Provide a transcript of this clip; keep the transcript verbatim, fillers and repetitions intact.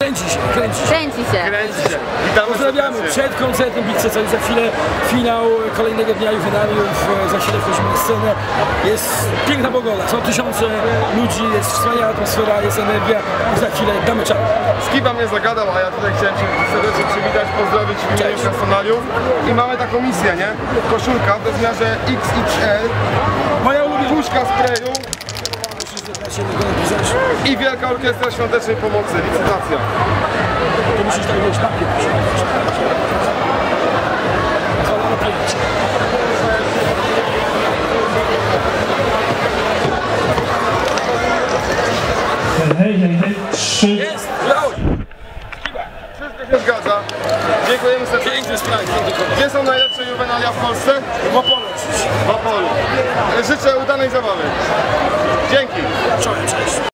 Kręci się, kręci się. Kręci się. Kręci się. Witamy Pozdrawiamy przed koncertem Big Ceca, za chwilę finał kolejnego dnia juwenaliów, za chwilę wchodzimy na scenę. Jest piękna pogoda, są tysiące ludzi, jest wspaniała atmosfera, jest energia i za chwilę damy czas. Skiba mnie zagadał, a ja tutaj chciałem się serdecznie przywitać, pozdrowić w imieniu personaliów. I mamy taką misję, nie? Koszulka w rozmiarze X X L, Moja ulubiona puszka sprayu i Wielka Orkiestra Świątecznej Pomocy, licytacja. To musisz tak mieć papier. Pozwala pięć. Hej, hej, hej, trzy. Jest! Brawo! Wszystko się zgadza. Dziękujemy serdecznie. Piękny spraw, piękny koncert. Gdzie są najlepsze juwenalia w Polsce? W Opolu oczywiście. W Opolu. Życzę udanej zabawy. Dzięki. Czołem, cześć.